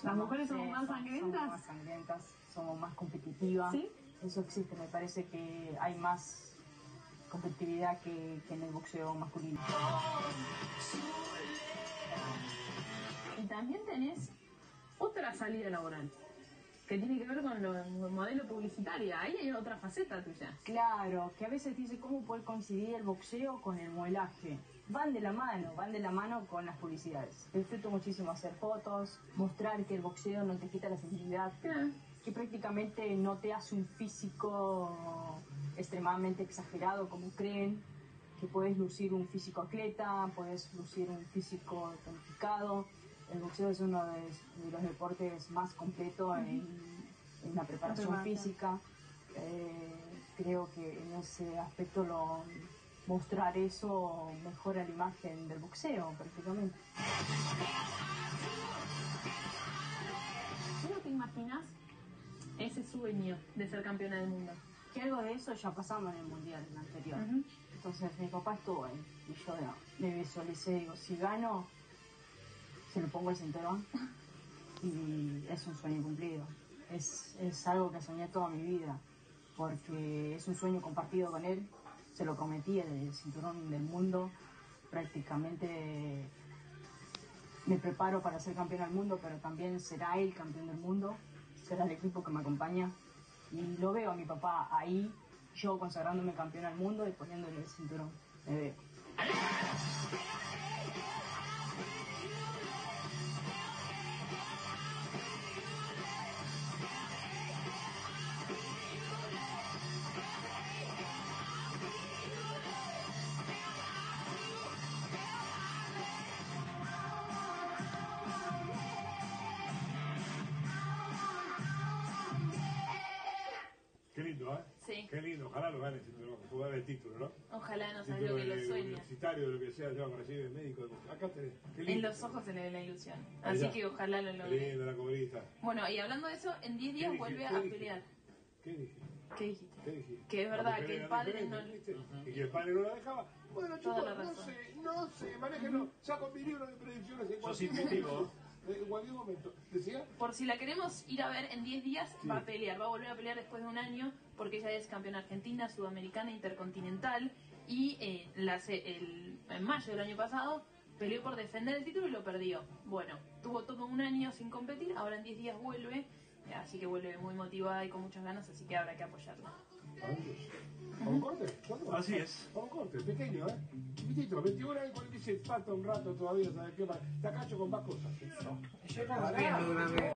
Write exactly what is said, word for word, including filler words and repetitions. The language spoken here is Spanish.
¿Las mujeres somos sí, más somos, sangrientas? Somos más sangrientas, somos más competitivas. ¿Sí? Eso existe, me parece que hay más competitividad que, que en el boxeo masculino. Y también tenés otra salida laboral, que tiene que ver con lo, el modelo publicitario. Ahí hay otra faceta tuya. Claro, que a veces dice cómo puede coincidir el boxeo con el modelaje. Van de la mano, van de la mano con las publicidades. Disfruto muchísimo hacer fotos, mostrar que el boxeo no te quita la sensibilidad, Ah. que prácticamente no te hace un físico extremadamente exagerado como creen, que puedes lucir un físico atleta, puedes lucir un físico tonificado. El boxeo es uno de, de los deportes más completos en, en la preparación física. Eh, creo que en ese aspecto lo, mostrar eso mejora la imagen del boxeo prácticamente. ¿Cómo te imaginas ese sueño de ser campeona del mundo? Que algo de eso ya pasamos en el mundial en el anterior. Uh-huh. Entonces mi papá estuvo ahí y yo no, me visualicé, digo, si gano, se lo pongo el cinturón y es un sueño cumplido. Es, es algo que soñé toda mi vida, porque es un sueño compartido con él. Se lo prometí, el cinturón del mundo. Prácticamente me preparo para ser campeón del mundo, pero también será él campeón del mundo, será el equipo que me acompaña. Y lo veo a mi papá ahí, yo consagrándome campeón del mundo y poniéndole el cinturón. Me veo. Qué lindo, ¿eh? Sí. Qué lindo, ojalá lo gane, jugar el título, ¿no? Ojalá, no el sabes lo que lo sueña. Universitario, lo que sea, yo para recibir el médico. Acá tenés. Qué lindo. En los ojos se le ve la ilusión. Ahí Así ya. que ojalá lo logre. Qué lindo la cobrista. Bueno, y hablando de eso, en diez días vuelve a pelear. ¿Qué dije? ¿Qué dijiste? ¿Qué dijiste? Que es verdad que el padre no... Y que el padre no la dejaba. Bueno, chicos, no sé, no sé, manéjenlo. Saco mi libro de predicciones en cualquier momento. En cualquier momento. ¿Decía? Por si la queremos ir a ver en diez días, sí. Va a pelear, va a volver a pelear después de un año, porque ella es campeona argentina, sudamericana, intercontinental, y eh, la, el, en mayo del año pasado peleó por defender el título y lo perdió. Bueno, tuvo todo un año sin competir, ahora en diez días vuelve, así que vuelve muy motivada y con muchas ganas, así que habrá que apoyarla. ¿A un corte? Así es. A un corte, pequeño, ¿eh? Chiquitito, veintiuno y cuarenta y seis, falta un rato todavía, ¿sabes qué? Está cacho con más cosas. ¿Eh? No.